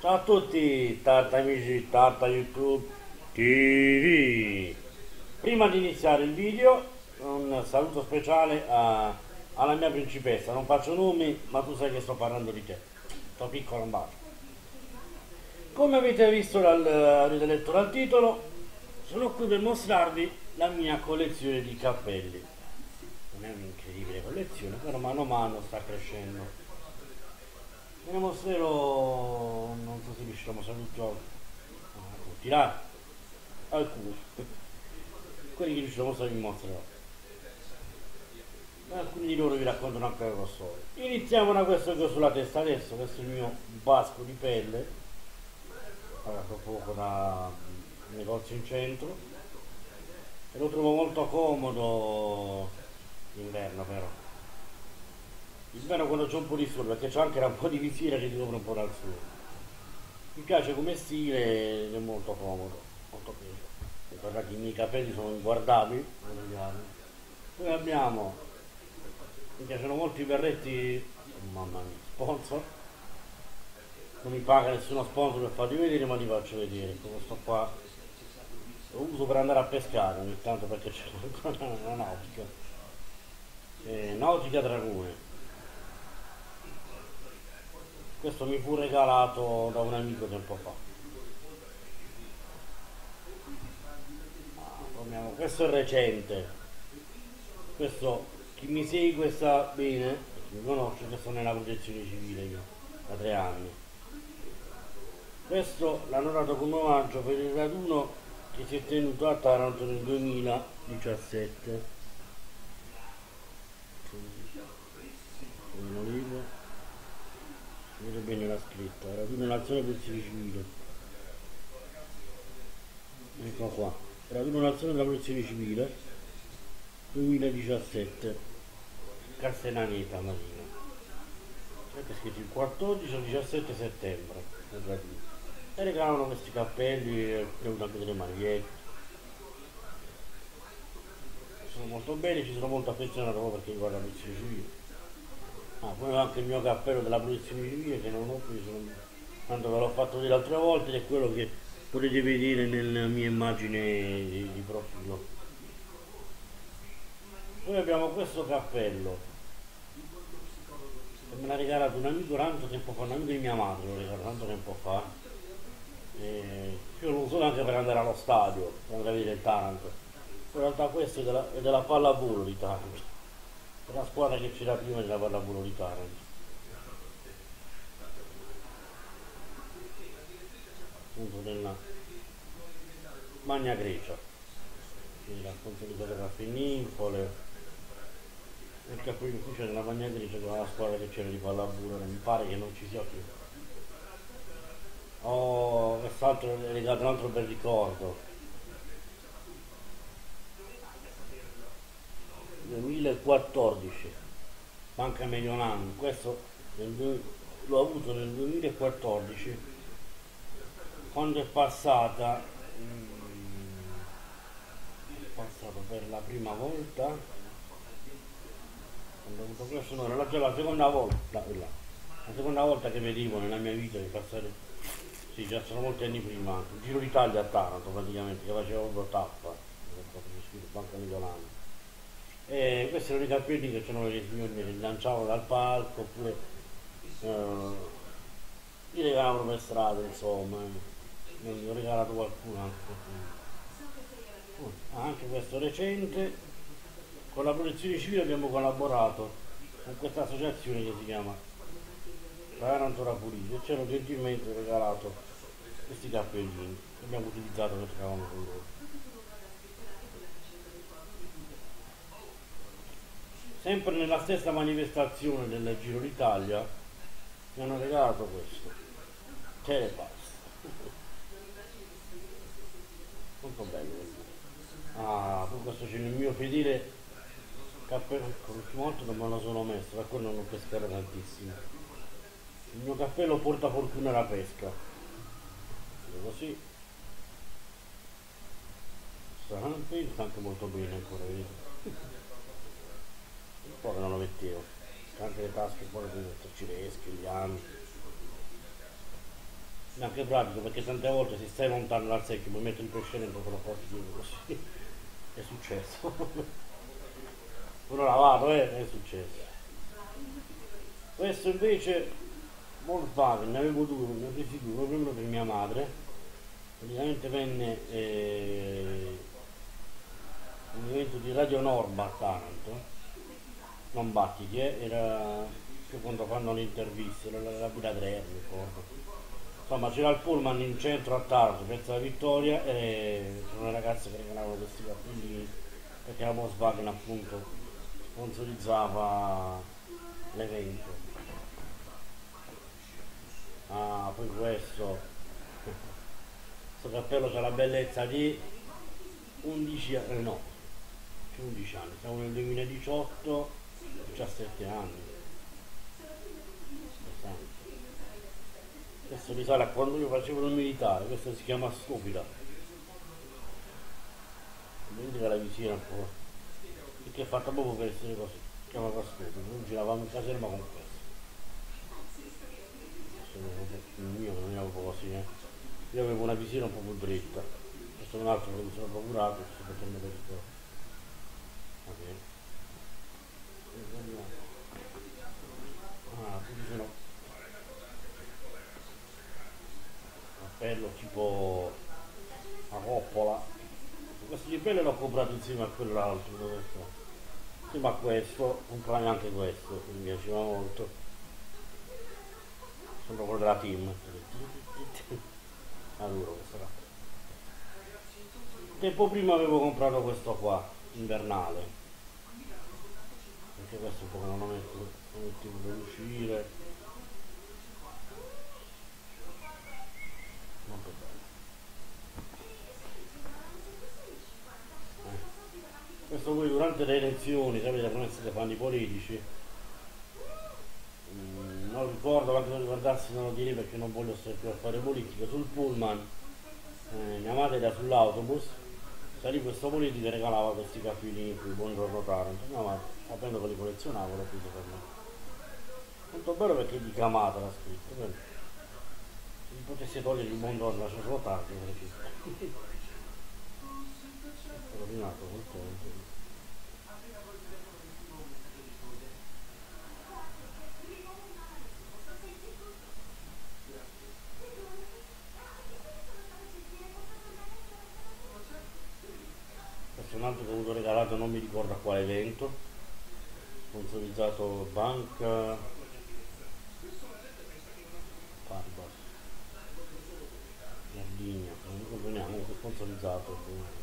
Ciao a tutti, Tarta amici, Tarta YouTube TV. Prima di iniziare il video, un saluto speciale alla mia principessa. Non faccio nomi, ma tu sai che sto parlando di te. Sto piccolo un bacio. Come avete visto avete letto dal titolo, sono qui per mostrarvi la mia collezione di cappelli. Non è un'incredibile collezione, però mano a mano sta crescendo. Ve ne mostrerò, non so se riusciamo a tirare alcuni, quelli che riusciamo a mostrare vi mostrerò. Alcuni di loro vi raccontano anche la loro storia. Iniziamo da questo che ho sulla testa adesso, questo è il mio basco di pelle, pagato poco da un negozio in centro e lo trovo molto comodo d'inverno però. Inverno quando c'è un po' di sole, perché c'è anche un po' di visiera che ti copre un po' dal sole. Mi piace come stile ed è molto comodo, molto peso. Guardate, i miei capelli sono inguardabili. Poi abbiamo, mi piacciono molto i berretti, mamma mia, sponsor. Non mi paga nessuno sponsor per farli vedere, ma li faccio vedere. Questo qua lo uso per andare a pescare ogni tanto perché c'è una nautica. Nautica Dragone. Questo mi fu regalato da un amico tempo fa. Questo è recente. Questo chi mi segue sa bene, chi mi conosce, che sono nella protezione civile io, da 3 anni. Questo l'hanno dato come omaggio per il raduno che si è tenuto a Taranto nel 2017. Un olivo. Vedo bene la scritta, raduno nazione protezione civile. Ecco qua, raduno nazione della protezione civile 2017, Castellaneta Marina. È scritto il 14 o 17 settembre. E regalano questi cappelli, prendo anche delle magliette. Sono molto belli, ci sono molto affezionato proprio perché riguarda la protezione civile. Poi ho anche il mio cappello della protezione civile che non ho preso, tanto ve l'ho fatto vedere altre volte ed è quello che potete vedere nella mia immagine di profilo. Poi abbiamo questo cappello che me l'ha regalato un amico tanto tempo fa, un amico di mia madre lo regalato tanto tempo fa. Io lo uso anche per andare allo stadio, per andare a vedere il Taranto. In realtà questo è della pallavolo di Taranto. È la squadra che c'era prima della pallavolo di Taranto. Appunto della Magna Grecia. Quindi racconto di fotografie ninfole. Il cappello ufficiale della Magna Grecia che era la squadra che c'era di pallavolo, mi pare che non ci sia più. Quest'altro è legato a un altro bel ricordo. 2014, Banca Mediolanum, questo l'ho avuto nel 2014 quando è passato per la prima volta, quando ho avuto questo, no, era già la seconda volta, la seconda volta che vedevo nella mia vita di passare, sì, già sono molti anni prima, il Giro d'Italia a Taranto praticamente, che facevo proprio tappa, Banca Mediolanum. Questi erano i cappelli che c'erano le signore che lanciavano dal palco oppure li regalavano per strada, insomma. Ne ho regalato qualcuno anche questo recente. Con la protezione civile abbiamo collaborato con questa associazione che si chiama Taranto Rapulito e ci hanno gentilmente regalato questi cappellini che abbiamo utilizzato per stavamo con loro. Sempre nella stessa manifestazione del Giro d'Italia mi hanno regalato questo Telepass. Molto bello. Poi questo c'è il mio fedele cappello, ecco, l'ultima volta non me lo sono messo, da quello non ho pescato tantissimo. Il mio cappello porta fortuna alla pesca. Così. Sta anche molto bene ancora, vedete? Un po' che non lo mettevo, anche le tasche fuori per metterci le esche, gli anni. è anche pratico perché tante volte se stai lontano dal secchio puoi mettere il pesce dentro te lo porti dietro così. È successo. Uno lavato, è successo. Questo invece Volkswagen, ne avevo due, ne ho presi due, uno prima per mia madre, praticamente venne un evento di Radio Norma a Taranto, non Battiti, era che quando fanno le interviste, la Villa 3, mi ricordo. Insomma c'era il pullman in centro a Taranto, Piazza della Vittoria, e c'era una ragazza che regalava questi cappellini perché la Volkswagen appunto sponsorizzava l'evento. Ah, poi questo cappello c'ha la bellezza di 11 anni, no, 11 anni, siamo nel 2018, 17 anni. Interessante. Questo risale a quando io facevo il militare, questo si chiama Stupida. Vedete la vicina un po', perché è fatta proprio per essere così, si chiamava Stupida, noi giravamo in caserma con questo. Il mio non era proprio così, eh. Io avevo una visione un po' più dritta, questo è un altro che mi sono procurato, sto facendo per il ok. Ah, qui ci sono cappello tipo a coppola. Questo di pelle l'ho comprato insieme a quell'altro, dove sto? Insieme a questo, comprai anche questo, che mi piaceva molto. Sembra quello della team. Adoro questo qua. Tempo prima avevo comprato questo qua, invernale, perché questo un po' non lo metto per uscire. Molto bello. Questo poi durante le elezioni, sapete come si fanno i politici, non ricordo quanto ricordassi non lo direi perché non voglio stare più a fare politica, sul pullman, mia madre era sull'autobus, salì questo politico e regalava questi capellini qui, buongiorno Taranto, mia madre, sapendo che li collezionavo, l'ho preso per me. Molto bello perché è di Camata l'ha scritto, bello. Se mi potessi togliere il buongiorno lasciarlo tardi, perché ho rovinato contento. Questo è un altro che ho avuto regalato, non mi ricordo a quale evento, sponsorizzato Banca Paribas, Sardigna, non mi ricordo neanche, sponsorizzato.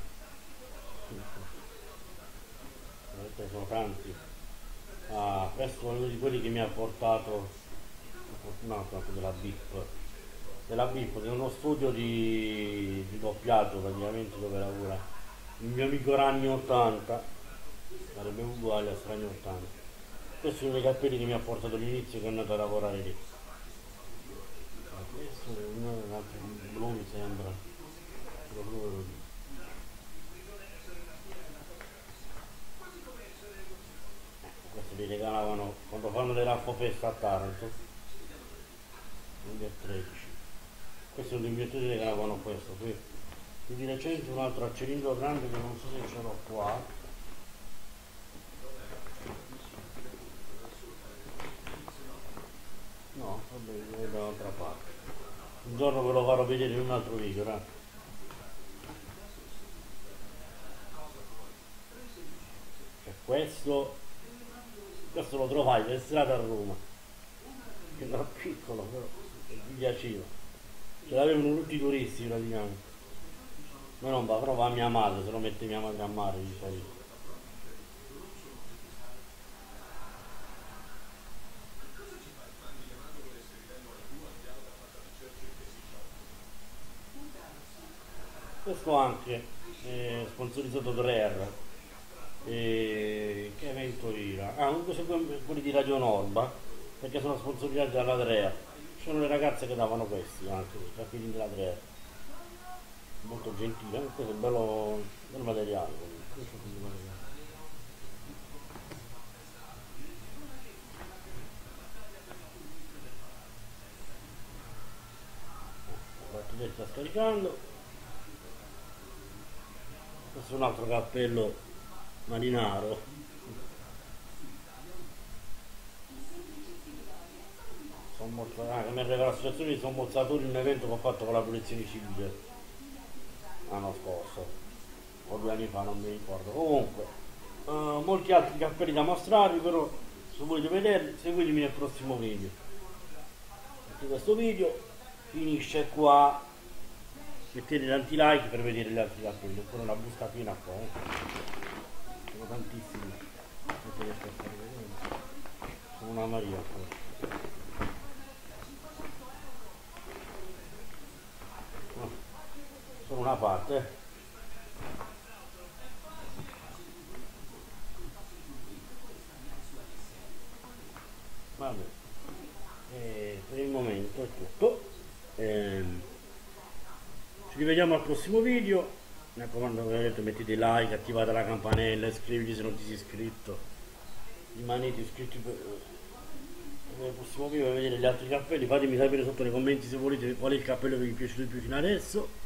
Sono tanti. Ah, questo è uno di quelli che mi ha portato, fortunato anche della BIP, che è uno studio di doppiaggio praticamente dove lavora il mio amico Ragni 80, sarebbe uguale a Ragni 80. Questo è uno dei cappelli che mi ha portato all'inizio che è andato a lavorare lì. Questo è un altro blu mi sembra, quello blu ve lo dico. Questo li regalavano quando fanno le Raffo Festa a Taranto, 2013. Questo è un biglietto che regalavano questo qui. Qui di recente un altro a cilindro grande che non so se ce l'ho qua. No, vabbè, è dall'altra parte. Un giorno ve lo farò vedere in un altro video, no? Cioè questo lo trovai per strada a Roma, che era piccolo, però mi piaceva. Ce l'avevano tutti i turisti praticamente. Ma non va, però va mia madre, se lo mette mia madre a mare di solito. Questo anche sponsorizzato da Rare. Che evento era? Ah, questo quelli di Radio Norma, perché sono sponsorizzati dalla Drea. C'erano le ragazze che davano questi anche, i cappellini della Drea. Molto gentile, questo è bello, bello materiale comunque. Questo è bello materiale. Vedete, sta scaricando. Questo è un altro cappello marinaro. Che mi arriva l'associazione di sommozzatori in un evento che ho fatto con la protezione civile l'anno scorso o 2 anni fa, non mi ricordo. Comunque molti altri cappelli da mostrarvi, però se volete vederli seguitemi nel prossimo video, perché questo video finisce qua. Mettete tanti like per vedere gli altri cappelli, ancora una busta piena qua, sono tantissimi, non riesco a fare vedere, sono una Maria qua. Sono una parte. Vabbè, per il momento è tutto. Ci rivediamo al prossimo video. Mi raccomando, come vedete, mettete like, attivate la campanella, iscriviti se non ti sei iscritto, rimanete iscritti per il prossimo video per vedere gli altri cappelli. Fatemi sapere sotto nei commenti se volete qual è il cappello che vi è piaciuto di più fino adesso.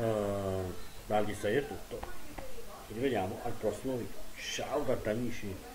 Da Aldi Style è tutto, ci rivediamo al prossimo video. Ciao amici.